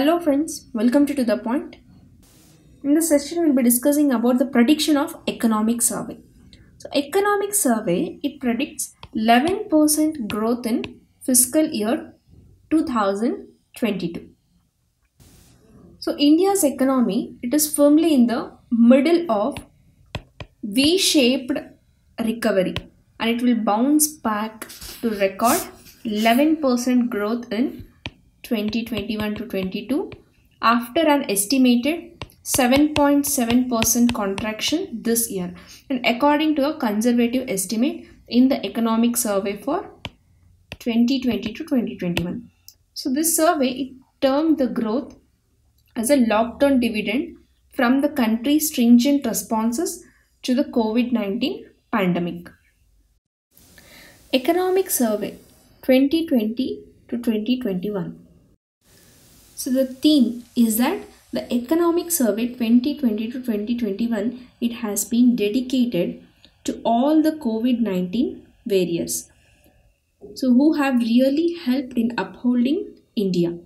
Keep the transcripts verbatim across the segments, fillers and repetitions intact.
Hello friends, welcome to To The Point. In this session, we'll be discussing about the prediction of economic survey. So economic survey, it predicts eleven percent growth in fiscal year two thousand twenty-two. So India's economy, it is firmly in the middle of V-shaped recovery and it will bounce back to record eleven percent growth in twenty twenty-one to twenty-two after an estimated seven point seven percent contraction this year, and according to a conservative estimate in the economic survey for twenty twenty to twenty twenty-one. So this survey, it termed the growth as a lockdown dividend from the country's stringent responses to the COVID nineteen pandemic. Economic survey twenty twenty to twenty twenty-one. So the theme is that the economic survey twenty twenty to twenty twenty-one, it has been dedicated to all the COVID nineteen warriors, so who have really helped in upholding India.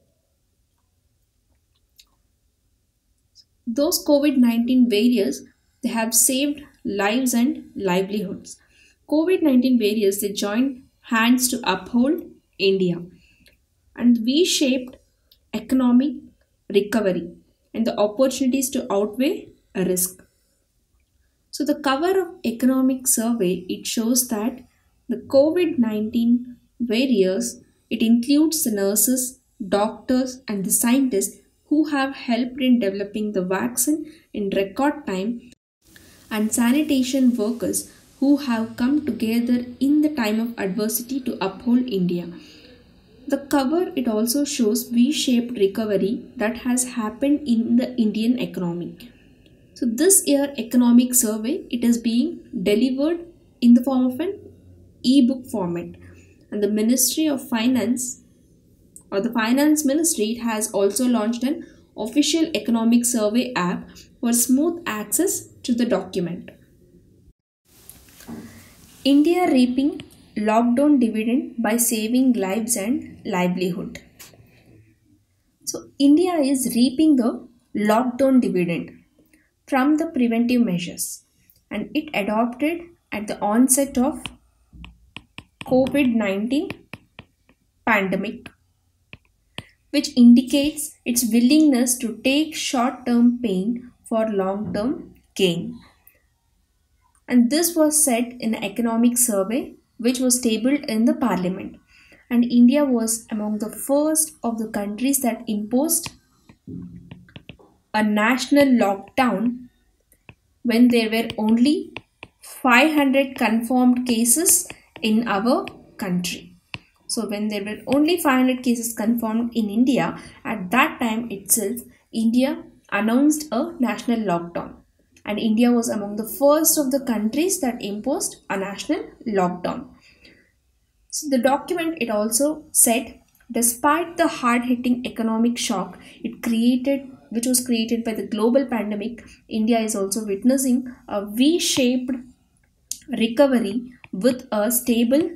Those COVID nineteen warriors, they have saved lives and livelihoods. COVID nineteen warriors, they joined hands to uphold India and V-shaped economic recovery and the opportunities to outweigh a risk. So the cover of economic survey, it shows that the COVID nineteen warriors, it includes the nurses, doctors and the scientists who have helped in developing the vaccine in record time, and sanitation workers who have come together in the time of adversity to uphold India. The cover, it also shows V-shaped recovery that has happened in the Indian economy. So this year economic survey, it is being delivered in the form of an e-book format, and the Ministry of Finance or the Finance Ministry, it has also launched an official economic survey app for smooth access to the document. India reaping lockdown dividend by saving lives and livelihood. So India is reaping the lockdown dividend from the preventive measures, and it adopted at the onset of COVID nineteen pandemic, which indicates its willingness to take short-term pain for long-term gain. And this was said in an economic survey which was tabled in the parliament. And India was among the first of the countries that imposed a national lockdown when there were only five hundred confirmed cases in our country. So when there were only five hundred cases confirmed in India, at that time itself, India announced a national lockdown. And India was among the first of the countries that imposed a national lockdown. So the document, it also said, despite the hard-hitting economic shock it created, which was created by the global pandemic, India is also witnessing a V-shaped recovery with a stable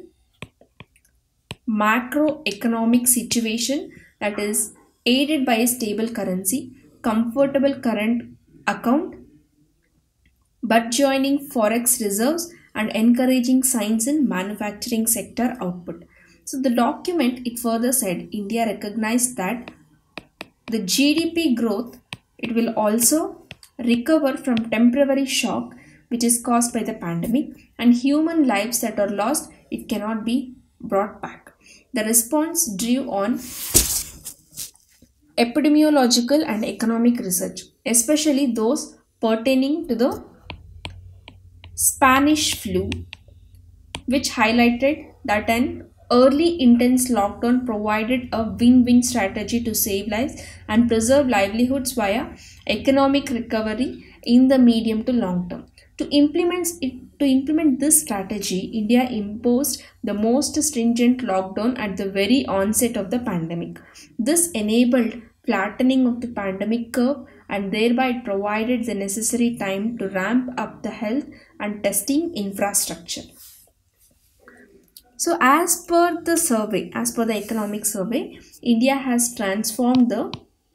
macroeconomic situation that is aided by a stable currency, comfortable current account, burgeoning forex reserves and encouraging signs in manufacturing sector output. So the document, it further said India recognized that the G D P growth, it will also recover from temporary shock which is caused by the pandemic, and human lives that are lost, it cannot be brought back. The response drew on epidemiological and economic research, especially those pertaining to the Spanish flu, which highlighted that an early intense lockdown provided a win-win strategy to save lives and preserve livelihoods via economic recovery in the medium to long term. To implement it, to implement this strategy, India imposed the most stringent lockdown at the very onset of the pandemic. This enabled flattening of the pandemic curve, and thereby it provided the necessary time to ramp up the health and testing infrastructure. So as per the survey, as per the economic survey, India has transformed the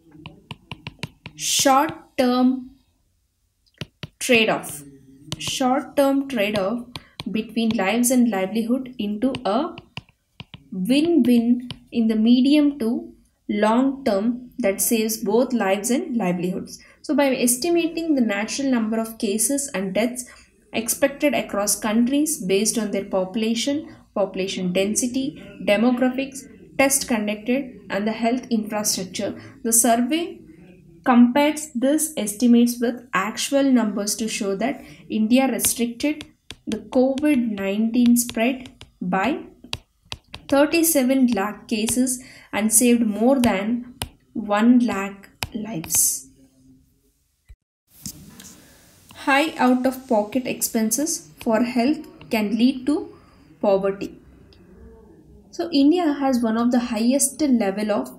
Short term trade off. Short term trade off between lives and livelihood into a win win in the medium to long term that saves both lives and livelihoods. So, by estimating the natural number of cases and deaths expected across countries based on their population, population density, demographics, tests conducted, and the health infrastructure, the survey compares these estimates with actual numbers to show that India restricted the COVID nineteen spread by thirty-seven lakh cases and saved more than one lakh lives. High out of pocket expenses for health can lead to poverty. So India has one of the highest level of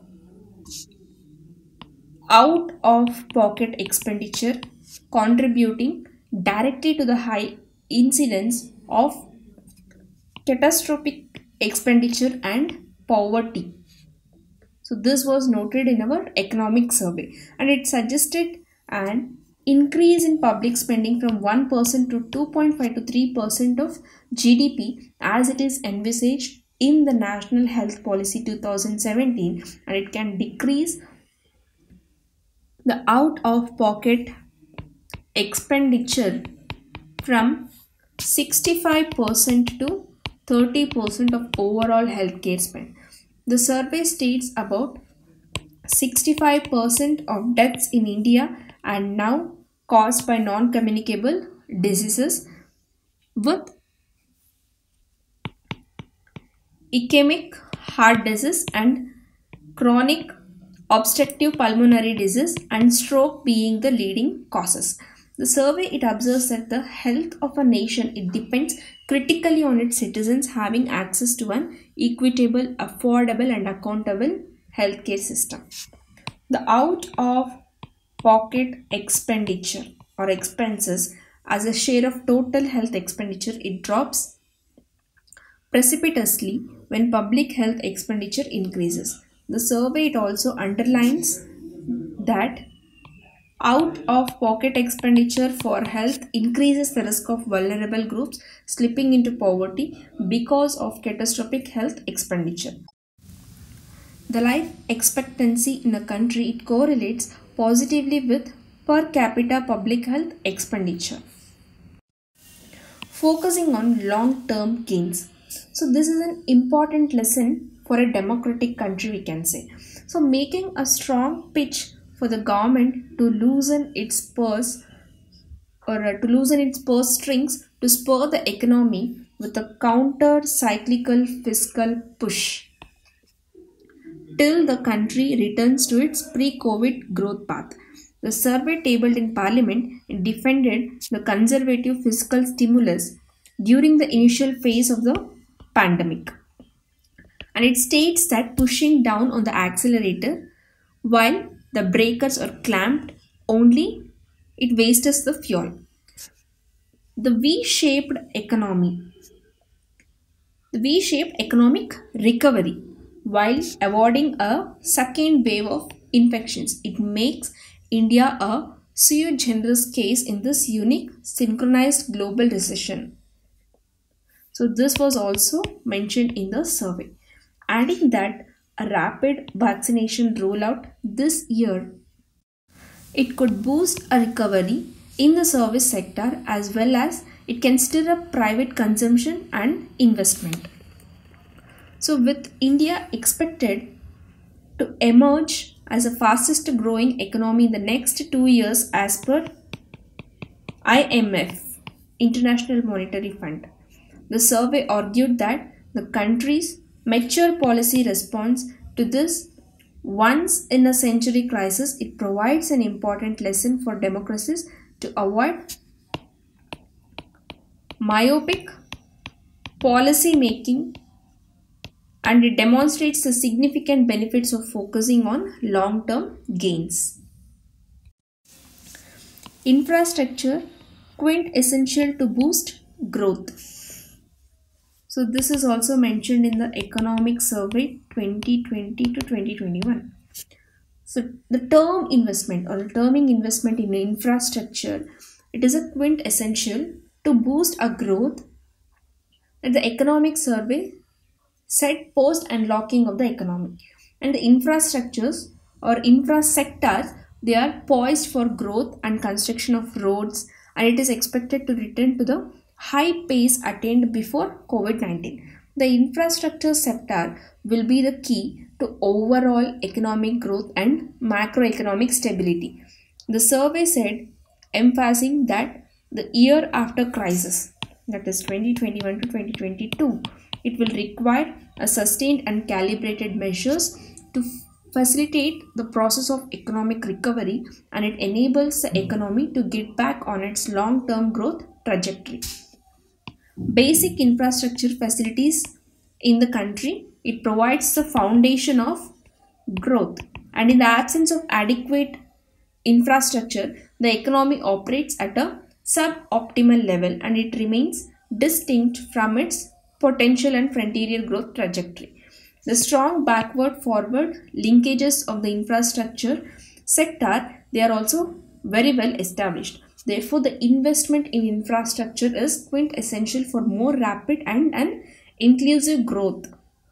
out of pocket expenditure, contributing directly to the high incidence of catastrophic expenditure and poverty. So this was noted in our economic survey, and it suggested an increase in public spending from one percent to two point five to three percent of G D P as it is envisaged in the National Health Policy two thousand seventeen, and it can decrease the out of pocket expenditure from sixty-five percent to thirty percent of overall healthcare spend. The survey states about sixty-five percent of deaths in India are now caused by non-communicable diseases with ischemic heart disease and chronic obstructive pulmonary disease and stroke being the leading causes. The survey it observes that the health of a nation it depends critically on its citizens having access to an equitable, affordable and accountable healthcare system. The out of pocket expenditure or expenses as a share of total health expenditure it drops precipitously when public health expenditure increases. The survey it also underlines that out of pocket expenditure for health increases the risk of vulnerable groups slipping into poverty because of catastrophic health expenditure. The life expectancy in a country it correlates positively with per capita public health expenditure. Focusing on long-term gains. So this is an important lesson for a democratic country we can say. So making a strong pitch for the government to loosen its purse or uh, to loosen its purse strings to spur the economy with a counter cyclical fiscal push till the country returns to its pre-COVID growth path. The survey tabled in Parliament defended the conservative fiscal stimulus during the initial phase of the pandemic. And it states that pushing down on the accelerator while the breakers are clamped only it wastes the fuel. The V-shaped economy. The V-shaped economic recovery while avoiding a second wave of infections. It makes India a sui generis case in this unique synchronized global recession. So this was also mentioned in the survey. Adding that a rapid vaccination rollout this year, it could boost a recovery in the service sector as well as it can stir up private consumption and investment. So with India expected to emerge as the fastest growing economy in the next two years as per I M F, International Monetary Fund. The survey argued that the country's mature policy response to this once in a century crisis, it provides an important lesson for democracies to avoid myopic policy making, and it demonstrates the significant benefits of focusing on long-term gains. Infrastructure quintessential to boost growth. So this is also mentioned in the Economic Survey twenty twenty to twenty twenty-one. So the term investment or terming investment in infrastructure, it is a quintessential to boost a growth that the economic survey said post unlocking of the economy. And the infrastructures or infra sectors, they are poised for growth and construction of roads, and it is expected to return to the high pace attained before COVID nineteen. The infrastructure sector will be the key to overall economic growth and macroeconomic stability. The survey said, emphasizing that the year after crisis, that is twenty twenty-one to twenty twenty-two, it will require a sustained and calibrated measures to facilitate the process of economic recovery, and it enables the economy to get back on its long-term growth trajectory. Basic infrastructure facilities in the country, it provides the foundation of growth, and in the absence of adequate infrastructure, the economy operates at a suboptimal level and it remains distinct from its potential and frontier growth trajectory. The strong backward forward linkages of the infrastructure sector, they are also very well established. Therefore, the investment in infrastructure is quintessential for more rapid and an inclusive growth.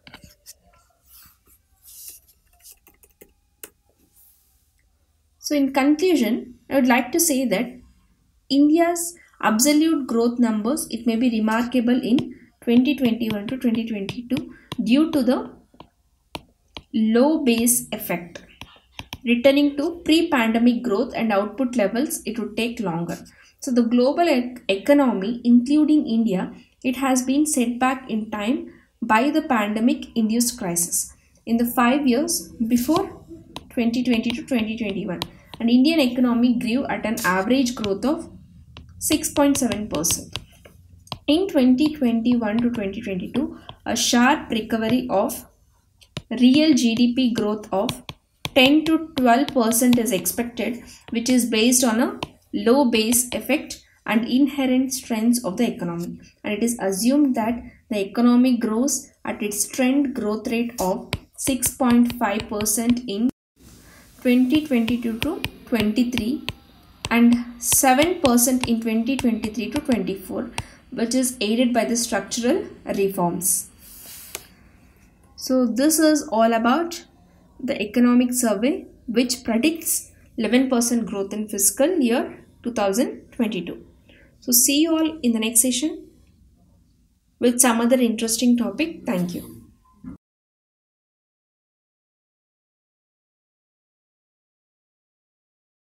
So in conclusion, I would like to say that India's absolute growth numbers, it may be remarkable in twenty twenty-one to twenty twenty-two due to the low base effect. Returning to pre-pandemic growth and output levels, it would take longer. So the global e- economy, including India, it has been set back in time by the pandemic-induced crisis. In the five years before twenty twenty to twenty twenty-one, an Indian economy grew at an average growth of six point seven percent. In twenty twenty-one to twenty twenty-two, a sharp recovery of real G D P growth of ten to twelve percent is expected, which is based on a low base effect and inherent strengths of the economy. And it is assumed that the economy grows at its trend growth rate of six point five percent in twenty twenty-two to twenty-three and seven percent in twenty twenty-three to twenty-four, which is aided by the structural reforms. So this is all about the economic survey, which predicts eleven percent growth in fiscal year two thousand twenty-two. So see you all in the next session with some other interesting topic. Thank you.